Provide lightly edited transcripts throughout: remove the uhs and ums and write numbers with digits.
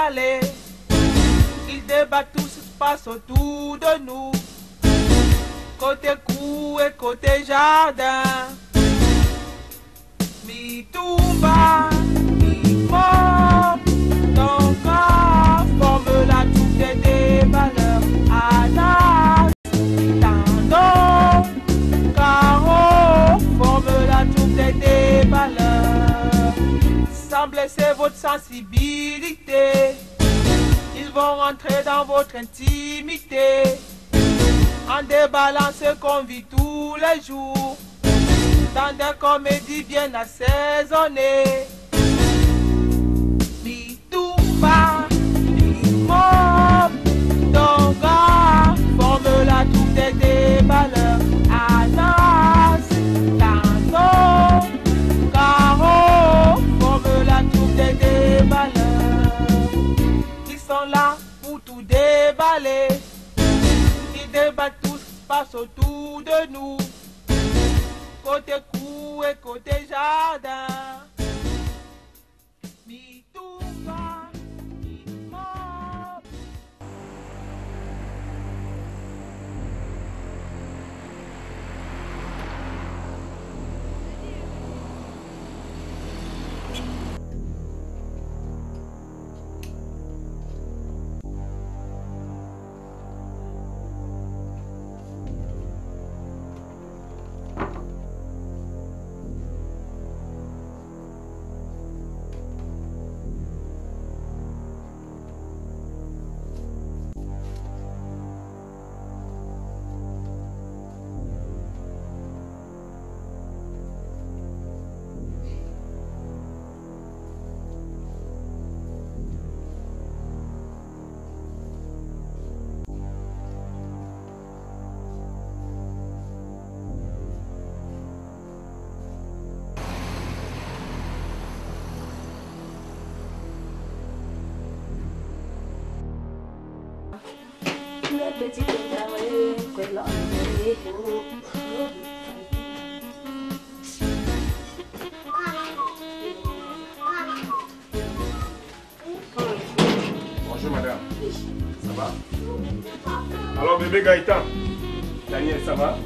balais. Ils débattent, tout se passe autour de nous. Côté cour et côté jardin. Mi tumba, mi mort. Ton corps forme la troupe des valeurs. Anas, tando, caro forme la troupe des valeurs. Sans blesser votre sensibilité, ils vont rentrer dans votre intimité. En déballant ce qu'on vit tous les jours, dans des comédies bien assaisonnées. Mi tumba, mi mort, ton gars forme la troupe des valeurs. Anas, tando, caro forme la troupe des valeurs. Ils sont là pour tout déballer. Ils débattent, tout se passe autour de nous. Côté cour et côté jardin. Mi tumba, mi mort. Bonjour madame. Ça va? Alors bébé Gaëtan. Daniel, ça va?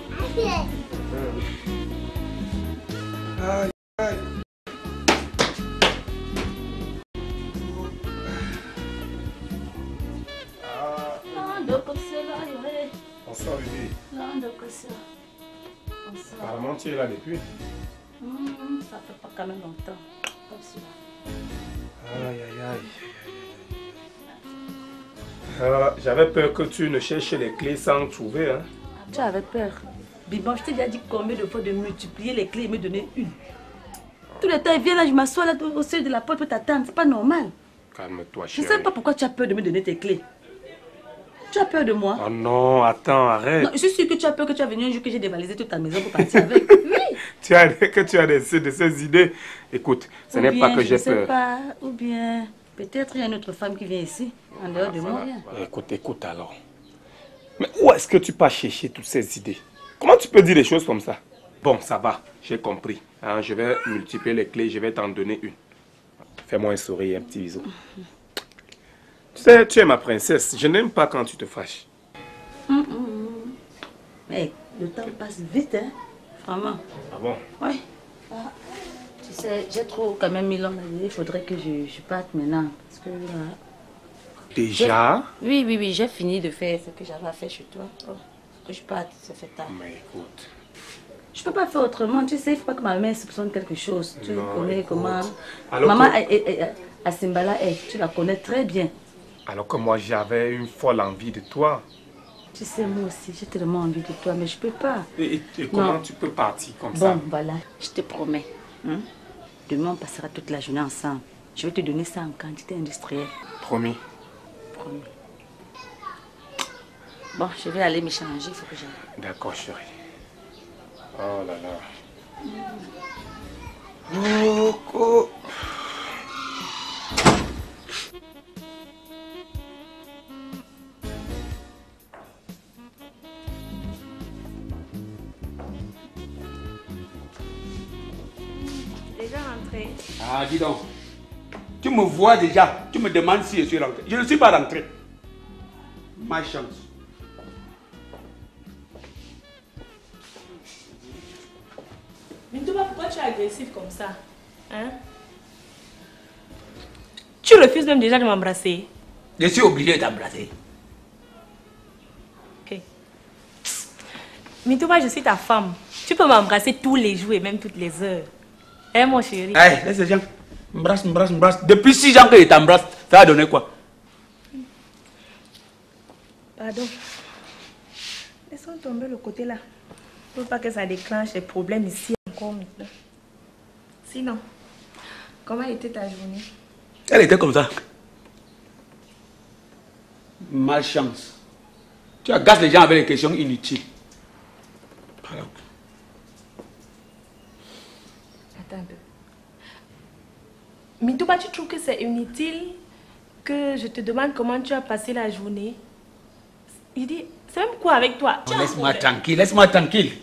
Aïe, aïe. Bonsoir bébé. Apparemment tu es là depuis. Ça fait pas quand même longtemps. Aïe, aïe, aïe. J'avais peur que tu ne cherches les clés sans trouver. Hein. Tu avais peur. Bibon, je t'ai déjà dit combien de fois de multiplier les clés et me donner une. Tout le temps, il vient là, je m'assois là au seuil de la porte pour t'attendre. C'est pas normal. Calme-toi, Je chérie. ne sais pas pourquoi tu as peur de me donner tes clés. Tu as peur de moi? Oh non, attends, arrête. Non, je suis sûre que tu as peur que tu as venu un jour que j'ai dévalisé toute ta maison pour partir avec. Oui. Tu as de ces idées. Écoute, ce n'est pas que j'ai peur. Je ne sais pas, ou bien peut-être il y a une autre femme qui vient ici, en dehors de moi. Voilà. Écoute alors. Mais où est-ce que tu pars chercher toutes ces idées? Comment tu peux dire des choses comme ça? Bon, ça va, j'ai compris. Hein, je vais multiplier les clés, je vais t'en donner une. Fais-moi un sourire, un petit bisou. Tu sais, tu es ma princesse. Je n'aime pas quand tu te fâches. Mais le temps passe vite, hein? Vraiment. Ah bon? Oui. Ah, tu sais, j'ai trop quand même mis l'homme à dire. Il faudrait que je parte maintenant. Parce que là... Déjà? Oui, j'ai fini de faire ce que j'avais à faire chez toi. Oh, que je parte, ça fait tard. Mais écoute... Je peux pas faire autrement. Tu sais, il ne faut pas que ma mère soupçonne quelque chose. Tu connais écoute. comment... Alors Maman que... à Simbala, tu la connais très bien. Alors que moi, j'avais une folle envie de toi. Tu sais, moi aussi, j'ai tellement envie de toi, mais je peux pas. Et comment tu peux partir comme ça? Bon, voilà, je te promets. Hein? Demain, on passera toute la journée ensemble. Je vais te donner ça en quantité industrielle. Promis. Promis. Bon, je vais aller me changer, il faut que j'aille. D'accord, chérie. Oh là là. Oh. Déjà rentré. Ah, dis donc. Tu me vois déjà, tu me demandes si je suis rentré. Je ne suis pas rentré. Ma chance. Mintouba, pourquoi tu es agressif comme ça? Hein? Tu refuses même déjà de m'embrasser. Je suis obligé d'embrasser. Ok. Mintouba, je suis ta femme. Tu peux m'embrasser tous les jours et même toutes les heures. Hein, mon chéri? Allez, laisse les gens. M'embrasse. Depuis 6 ans que je t'embrasse, ça va donner quoi? Pardon. Laissons tomber le côté là. Pour pas que ça déclenche des problèmes ici encore maintenant. Sinon, comment était ta journée? Elle était comme ça. Malchance. Tu agaces les gens avec des questions inutiles. Pardon. Attends un peu. Mintouba, tu trouves que c'est inutile que je te demande comment tu as passé la journée? Il dit, c'est même quoi avec toi? Laisse-moi tranquille, laisse-moi tranquille.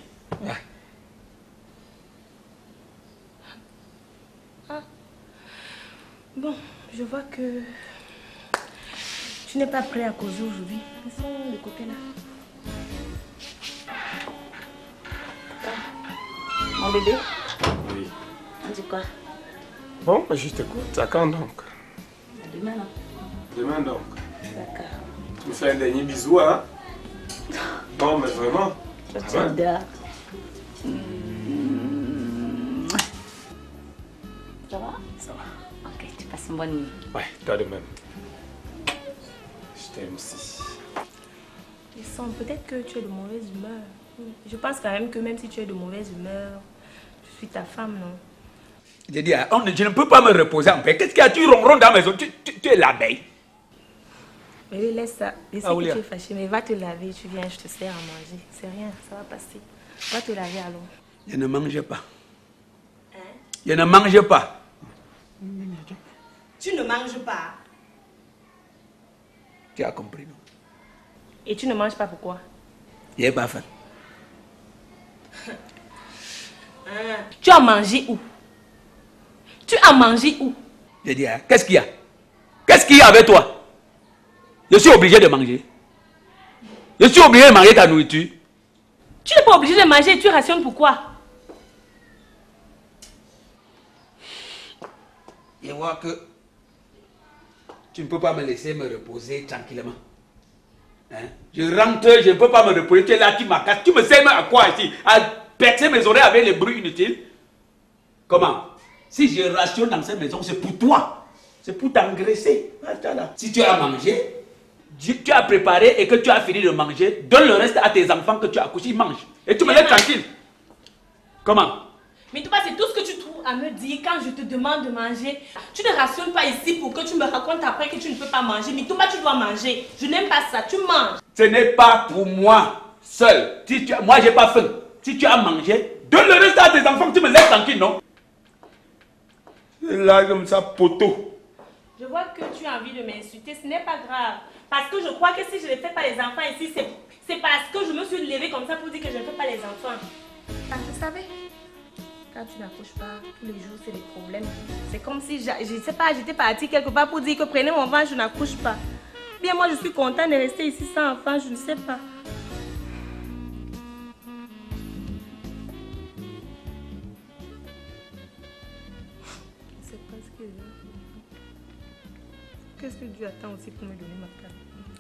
Ah. Bon, je vois que tu n'es pas prêt à causer aujourd'hui. Laissons le côté là. Mon bébé? Oui. On dit quoi? Bon, je t'écoute. À quand donc? Demain, non? Demain donc. D'accord. Tu me fais un dernier bisou, hein? Non, mais vraiment. Je t'adore. Ça va? Ça va. Ok, tu passes une bonne nuit. Ouais, toi de même. Je t'aime aussi. Il semble peut-être que tu es de mauvaise humeur. Je pense quand même que même si tu es de mauvaise humeur, je suis ta femme, non? J'ai dit, je ne peux pas me reposer en paix. Qu'est-ce qu'il y a? Tu ronronnes dans la maison, tu es l'abeille. Mais oui, laisse ça. Je sais que tu es fâché, mais va te laver, tu viens, je te sers à manger. C'est rien, ça va passer. Va te laver alors. Je ne mange pas. Hein? Je ne mange pas. Tu ne manges pas. Tu as compris, non? Et tu ne manges pas pourquoi? Je n'ai pas faim. Tu as mangé où? Tu as mangé où? Je dis, qu'est-ce qu'il y a? Qu'est-ce qu'il y a avec toi? Je suis obligé de manger. Je suis obligé de manger ta nourriture. Tu n'es pas obligé de manger, tu rationnes pourquoi? Je vois que tu ne peux pas me laisser me reposer tranquillement. Hein? Je rentre, je ne peux pas me reposer. Tu es là, tu m'accasses. Tu me sais même à quoi ici? À percer mes oreilles avec les bruits inutiles? Comment? Si je rationne dans cette maison, c'est pour toi. C'est pour t'engraisser. Si tu as mangé, tu as préparé et que tu as fini de manger, donne le reste à tes enfants que tu as accouchés, ils mangent. Et tu me laisses tranquille. Comment? Mais toi, c'est tout ce que tu trouves à me dire quand je te demande de manger. Tu ne rationnes pas ici pour que tu me racontes après que tu ne peux pas manger. Mais toi, tu dois manger. Je n'aime pas ça. Tu manges. Ce n'est pas pour moi seul. Moi, je n'ai pas faim. Si tu as mangé, donne le reste à tes enfants, tu me laisses tranquille, non? Là, comme ça, poteau. Je vois que tu as envie de m'insulter. Ce n'est pas grave. Parce que je crois que si je ne fais pas les enfants ici, c'est parce que je me suis levée comme ça pour dire que je ne fais pas les enfants. Ah, vous savez, quand tu n'accouches pas, tous les jours, c'est des problèmes. C'est comme si, je ne sais pas, j'étais partie quelque part pour dire que prenez mon enfant, je n'accouche pas. Bien, moi, je suis contente de rester ici sans enfant, je ne sais pas. C'est pas ce que je veux. Qu'est-ce que Dieu attend aussi pour me donner ma place?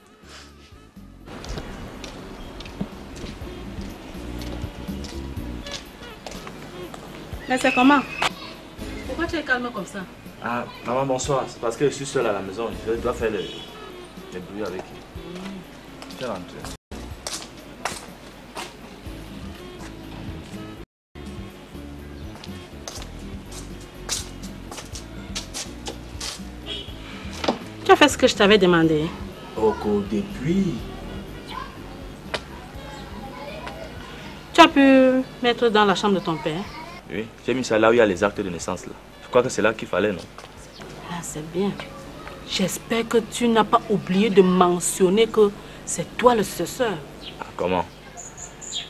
Mais c'est comment? Pourquoi tu es calme comme ça? Ah, maman, bonsoir. C'est parce que je suis seule à la maison. Je dois faire les bruits avec elle. Je vais rentrer. Tu as fait ce que je t'avais demandé. Oko, depuis. Tu as pu mettre dans la chambre de ton père? Oui, j'ai mis ça là où il y a les actes de naissance là. Je crois que c'est là qu'il fallait, non? Ah, c'est bien. J'espère que tu n'as pas oublié de mentionner que c'est toi le successeur. Ah, comment?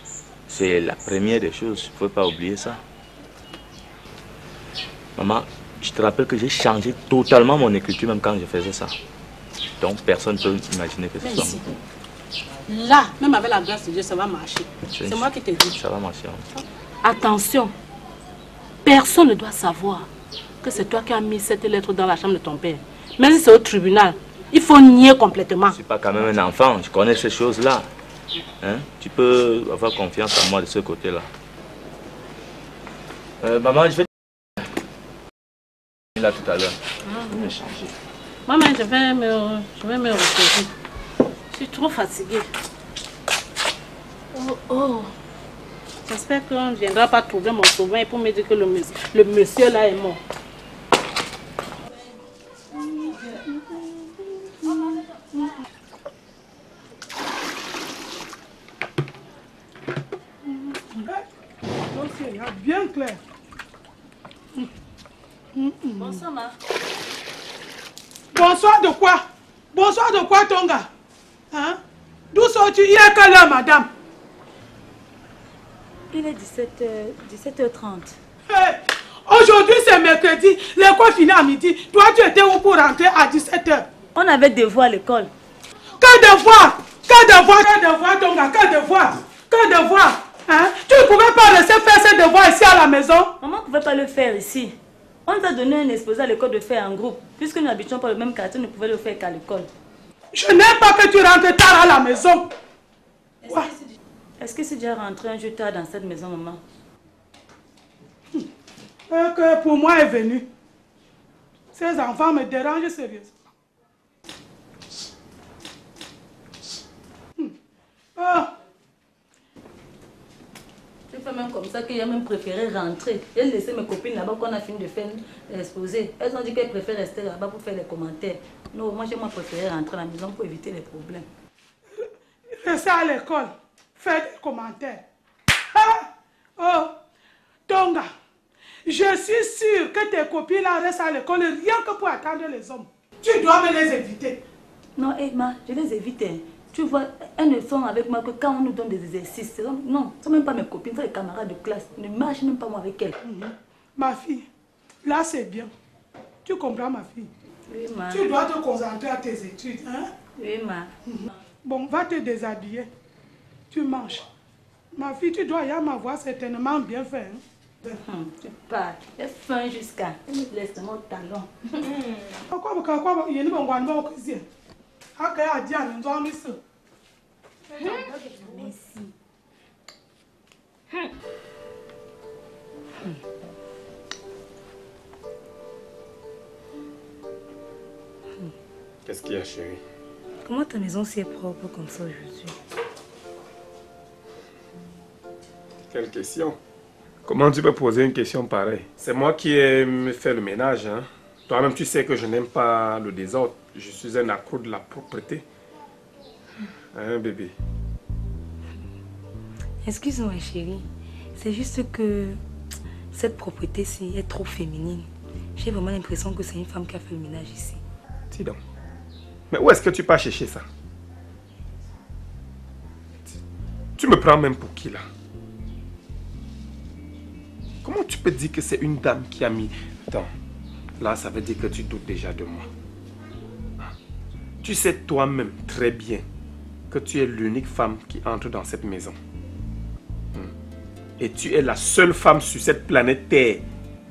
C'est la première des choses. Il ne faut pas oublier ça. Maman, Je te rappelle que j'ai changé totalement mon écriture même quand je faisais ça. Donc personne ne peut imaginer que c'est ça. Là, même avec la grâce de Dieu, ça va marcher. C'est moi qui te dis. Ça va marcher. Attention, personne ne doit savoir que c'est toi qui as mis cette lettre dans la chambre de ton père. Même si c'est au tribunal, il faut nier complètement. Je ne suis pas quand même un enfant, je connais ces choses-là. Hein? Tu peux avoir confiance en moi de ce côté-là. Maman, je vais là tout à l'heure. Je vais changer. Maman, je vais me reposer. Je suis trop fatiguée. Oh. J'espère qu'on ne viendra pas trouver mon sommeil pour me dire que le monsieur là est mort. Bien clair. Bonsoir, ma. Bonsoir de quoi? Bonsoir de quoi, ton gars? Hein? D'où sors-tu? Il est quelle heure, madame? Il est 17h30. Hey, aujourd'hui, c'est mercredi. L'école finit à midi. Toi, tu étais où pour rentrer à 17h? On avait devoir à l'école. Quel devoir? Quel devoir? Quel devoir, ton gars? Quel devoir? Quel devoir? Hein? Tu ne pouvais pas laisser faire ces devoirs ici à la maison? Maman ne pouvait pas le faire ici. On t'a donné un exposé à l'école de faire en groupe. Puisque nous n'habitons pas le même quartier, on ne pouvait le faire qu'à l'école. Je n'aime pas que tu rentres tard à la maison. Est-ce que c'est déjà rentré un jour tard dans cette maison, maman? Que pour moi est venu. Ces enfants me dérangent sérieusement. Tu fais même comme ça qu'il a même préféré rentrer. J'ai laissé mes copines là-bas qu'on a fini de faire l'exposé. Elles ont dit qu'elles préfèrent rester là-bas pour faire les commentaires. Non, moi j'ai préféré rentrer à la maison pour éviter les problèmes. Rester à l'école, faire des commentaires. Oh, Tonga, je suis sûre que tes copines là restent à l'école rien que pour attendre les hommes. Tu dois me les éviter. Non, Emma, je les évite. Tu vois, elles ne sont avec moi que quand on nous donne des exercices. Non, ce ne sont même pas mes copines, ce sont les camarades de classe. Ne marche même pas moi avec elles. Ma fille, là c'est bien. Tu comprends, ma fille? Oui, ma. Tu dois te concentrer à tes études. Hein? Oui, ma. Bon, va te déshabiller. Tu manges. Ma fille, tu dois y m'avoir certainement bien fait. Hein? Tu pars. J'ai faim jusqu'à. Laisse mon talon. Merci. Qu'est-ce qu'il y a, chérie? Comment ta maison si est propre comme ça aujourd'hui? Quelle question? Comment tu peux poser une question pareille? C'est moi qui aime faire le ménage, hein? Toi-même, tu sais que je n'aime pas le désordre. Je suis un accro de la propreté. Hein, bébé? Excuse-moi, chérie. C'est juste que cette propreté-ci est trop féminine. J'ai vraiment l'impression que c'est une femme qui a fait le ménage ici. Dis donc. Mais où est-ce que tu pars chercher ça? Tu me prends même pour qui, là? Comment tu peux dire que c'est une dame qui a mis... Attends, là, ça veut dire que tu doutes déjà de moi. Tu sais toi-même très bien que tu es l'unique femme qui entre dans cette maison. Et tu es la seule femme sur cette planète Terre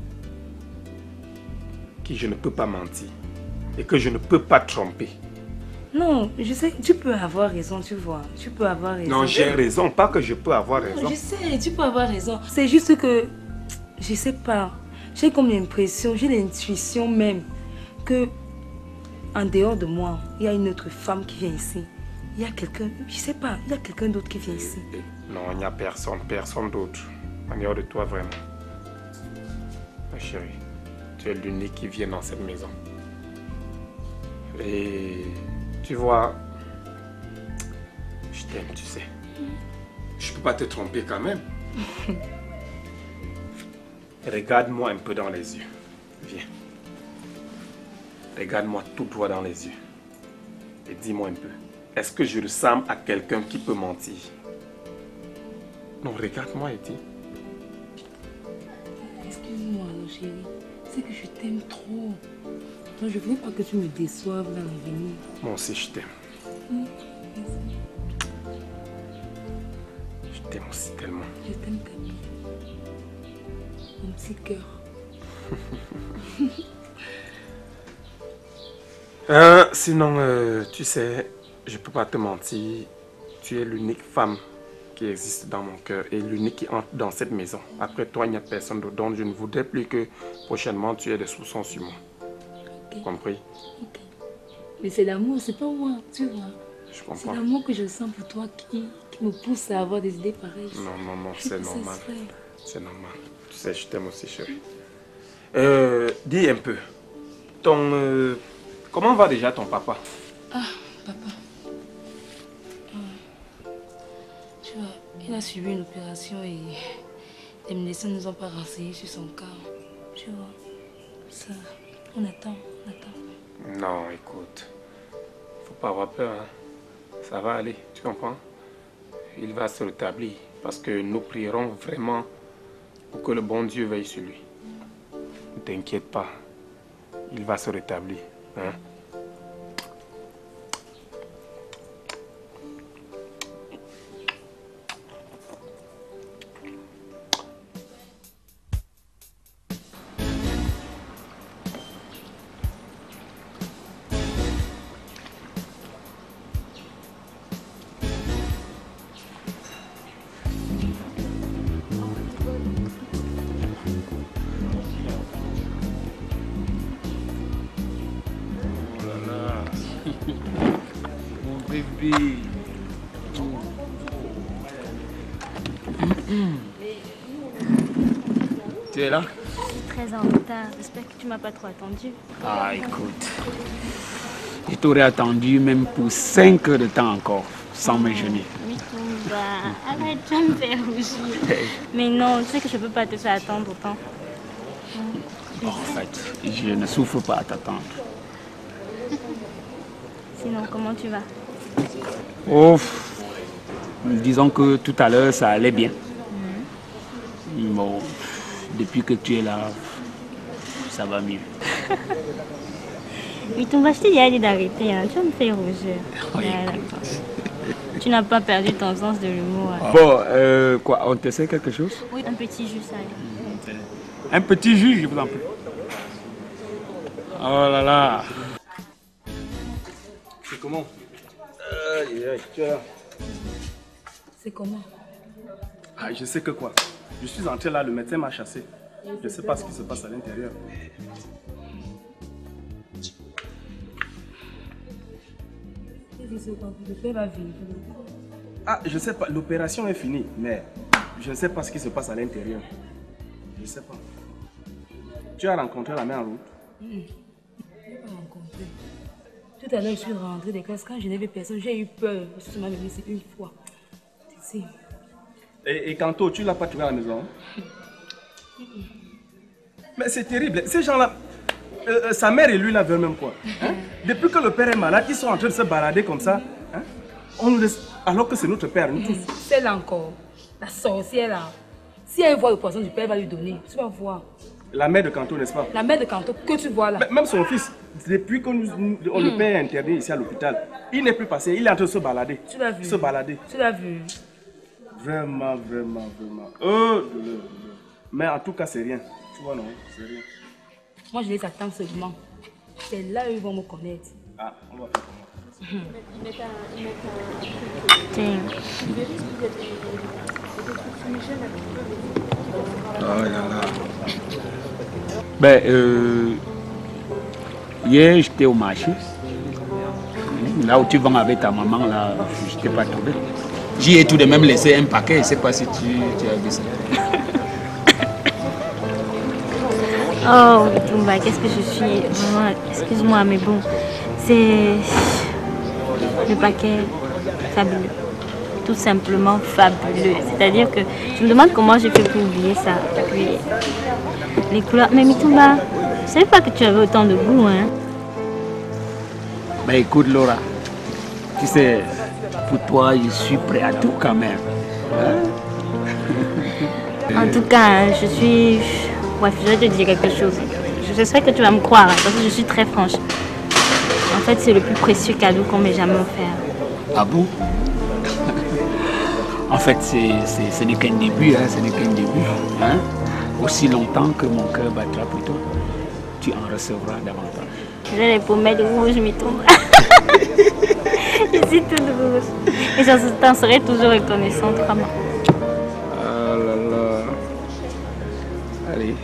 qui je ne peux pas mentir et que je ne peux pas tromper. Non, je sais, tu peux avoir raison, tu vois. Tu peux avoir raison. Non, j'ai raison, pas que je peux avoir raison. Je sais, tu peux avoir raison. C'est juste que, je sais pas, j'ai comme l'impression, j'ai l'intuition même que en dehors de moi, il y a une autre femme qui vient ici. Il y a quelqu'un, je sais pas, il y a quelqu'un d'autre qui vient ici. Non, il n'y a personne d'autre. En dehors de toi, vraiment. Ma chérie, tu es l'unique qui vient dans cette maison. Et tu vois, je t'aime, tu sais. Je peux pas te tromper quand même. Regarde-moi un peu dans les yeux. Viens. Regarde-moi tout droit dans les yeux. Et dis-moi un peu. Est-ce que je ressemble à quelqu'un qui peut mentir? Non, regarde-moi et dis. Excuse-moi, chérie. sais que je t'aime trop. Donc, je ne voulais pas que tu me déçoives dans l'avenir. Moi aussi, je t'aime. Je t'aime aussi tellement. Je t'aime, Camille. Mon petit cœur. Sinon, tu sais, je peux pas te mentir. Tu es l'unique femme qui existe dans mon cœur et l'unique qui entre dans cette maison. Après toi, il n'y a personne d'autre. Donc, je ne voudrais plus que prochainement tu aies des soupçons sur moi. Okay. Compris? Okay. Mais c'est l'amour, c'est pas moi, tu vois. Je comprends. C'est l'amour que je sens pour toi qui me pousse à avoir des idées pareilles. Non, c'est normal. C'est normal. Tu sais, je t'aime aussi, chérie. Dis un peu. Comment va déjà ton papa? Ah, papa. Tu vois, il a subi une opération et les médecins ne nous ont pas renseigné sur son cas. Tu vois, ça, on attend. Non, écoute. Faut pas avoir peur. Hein. Ça va aller, tu comprends? Il va se rétablir parce que nous prierons vraiment pour que le bon Dieu veille sur lui. Ne t'inquiète pas. Il va se rétablir. Hein? Tu es là? Je suis très en retard. J'espère que tu m'as pas trop attendu. Ah, écoute. Je t'aurais attendu même pour 5 heures de temps encore, sans me gêner. Mitumba, arrête, tu vas me faire rougir. Mais non, tu sais que je peux pas te faire attendre autant. Bon, en fait, je ne souffre pas à t'attendre. Sinon, comment tu vas? Oh, disons que tout à l'heure, ça allait bien. Bon, depuis que tu es là, ça va mieux. Mitumba, je t'ai déjà dit d'arrêter, hein. Tu vas me faire rougir. Oui, tu n'as pas perdu ton sens de l'humour. Hein. Bon, quoi, on te sait quelque chose? Oui, un petit jus, ça allait. Un petit jus, je vous en prie. Oh là là. C'est comment? Tu es là. C'est comment? Ah, je sais que quoi. Je suis entré là, le médecin m'a chassé. Je ne sais pas ce qui se passe à l'intérieur. Le père va vivre. Ah, je sais pas, l'opération est finie, mais je ne sais pas ce qui se passe à l'intérieur. Je ne sais pas. Tu as rencontré la mère en route? Je n'ai pas rencontré. Tout à l'heure, je suis rentrée des classes. Quand je n'avais personne, j'ai eu peur. Parce que tu m'as venu ici une fois. Tu sais. Et Kanto, tu ne l'as pas trouvé à la maison? Mais c'est terrible. Ces gens-là, sa mère et lui là veulent même quoi? Hein? Depuis que le père est malade, ils sont en train de se balader comme ça. Hein? On nous laisse, alors que c'est notre père, nous tous. Celle encore, la sorcière là. Si elle voit le poisson du père, elle va lui donner. Tu vas voir. La mère de Kanto, n'est-ce pas? La mère de Kanto que tu vois là. Même son fils, depuis que le père est interné ici à l'hôpital, il n'est plus passé, il est en train de se balader. Tu l'as vu? Se balader. Tu l'as vu? Vraiment. Oh, mais en tout cas, c'est rien. Tu vois, non? C'est rien. Moi, je les attends seulement. C'est là où ils vont me connaître. Ah, on va faire comment? Tiens. Oh là là. Ben, hier, j'étais au marché. Là où tu vends avec ta maman, là, je ne t'ai pas trouvé. J'y ai tout de même laissé un paquet. Je ne sais pas si tu as vu ça. Oh, Mitumba, qu'est-ce que je suis. Vraiment, excuse-moi, mais bon. C'est le paquet fabuleux. Tout simplement fabuleux. C'est-à-dire que je me demande comment j'ai fait pour oublier ça. Puis, les couleurs. Mais Mitumba, je ne savais pas que tu avais autant de goût, hein. Ben écoute, Laura, tu sais, pour toi, je suis prêt à tout quand même. En tout cas, je suis... Bref, je vais te dire quelque chose. j'espère que tu vas me croire, hein, parce que je suis très franche. En fait, c'est le plus précieux cadeau qu'on m'ait jamais offert. Ah bon? En fait, ce n'est qu'un début, hein, ce n'est qu'un début. Hein? Aussi longtemps que mon cœur battra pour toi, tu en recevras davantage. J'ai les pommettes rouges, Mitumba. Je suis toute rouge. Et je t'en serai toujours reconnaissante, vraiment. Ah là là. Allez.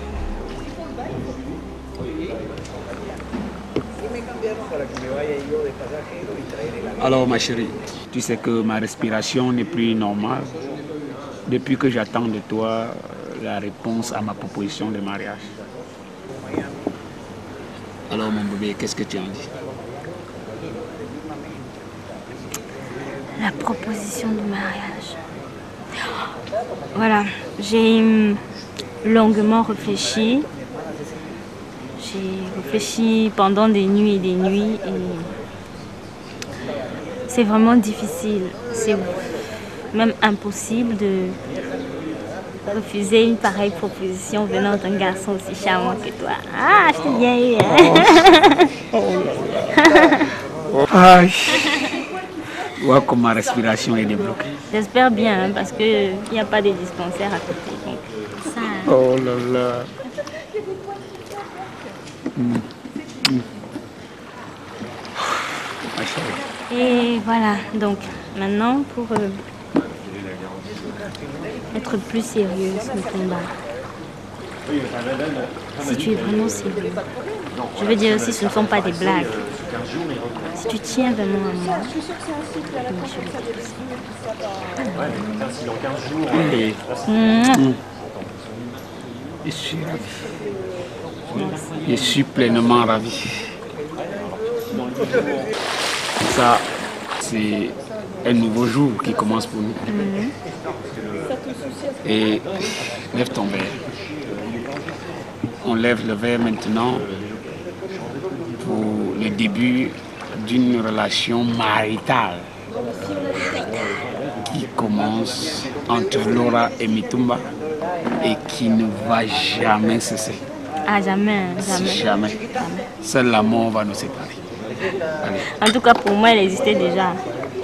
Alors ma chérie, tu sais que ma respiration n'est plus normale depuis que j'attends de toi la réponse à ma proposition de mariage. Alors mon bébé, qu'est-ce que tu en dis? La proposition de mariage. Voilà, j'ai longuement réfléchi. J'ai réfléchi pendant des nuits et des nuits et c'est vraiment difficile. C'est même impossible de refuser une pareille proposition venant d'un garçon aussi charmant que toi. Ah, je suis bien eu. Aïe. Vois comme ma respiration est débloquée. J'espère bien, hein, parce qu'il n'y a pas de dispensaire à côté. Donc, ça... Oh là là. Et voilà, donc maintenant pour être plus sérieuse, Mitumba. Si tu es vraiment sérieux, je veux dire si ce ne sont pas des blagues, si tu tiens vraiment à moi, je suis ravi. Je suis pleinement ravi. Ça, c'est un nouveau jour qui commence pour nous. Et lève ton verre. On lève le verre maintenant pour le début d'une relation maritale qui commence entre Laura et Mitumba et qui ne va jamais cesser. Ah, jamais, jamais. Jamais. Seul la mort va nous séparer. Allez. En tout cas, pour moi, elle existait déjà.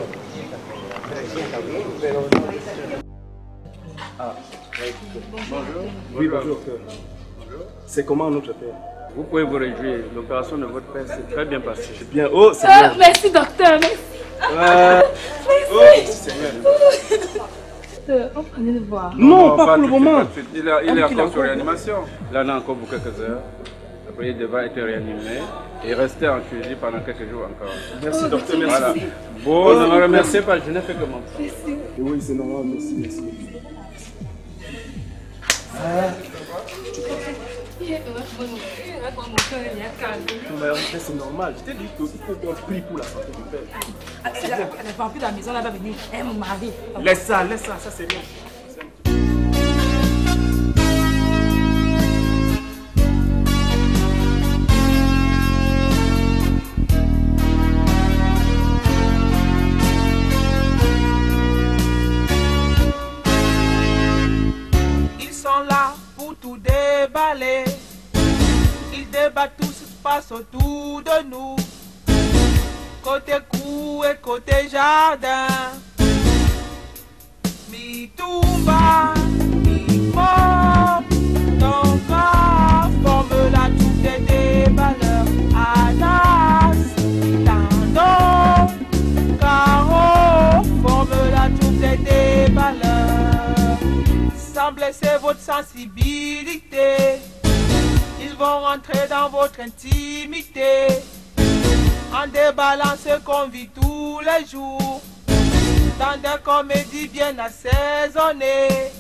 Bonjour. Oui, bonjour. C'est comment notre père? Vous pouvez vous réjouir. L'opération de votre père s'est très bien passée. Bien. Oh, c'est bien. Merci, docteur. Merci. Oh, c'est bien. On prenait le voir. Non, pas pour le moment. Il est encore sur réanimation. Là, on a encore pour quelques heures. Après, il devra être réanimé et rester en cuisine pendant quelques jours encore. Merci, docteur. Merci. Voilà. Bon, ne me remerciez pas, je n'ai fait que mon temps. Oui, c'est normal. Merci, merci. C'est normal. Je t'ai dit qu'il faut qu'on prie pour la santé du père. Elle n'a pas plus de la maison, elle va venir. Elle me marie. Laisse ça, ça c'est bien. Ils sont là pour tout déballer. Ils débattent tout ce qui se passe autour de nous. Côté cour et côté jardin. Mitumba, mi-pop, ton corps forme la troupe des déballeurs. Anas, Tando, Caro forme la troupe des déballeurs. Sans blesser votre sensibilité, ils vont rentrer dans votre intimité en déballant ce qu'on vit tous les jours dans des comédies bien assaisonnées.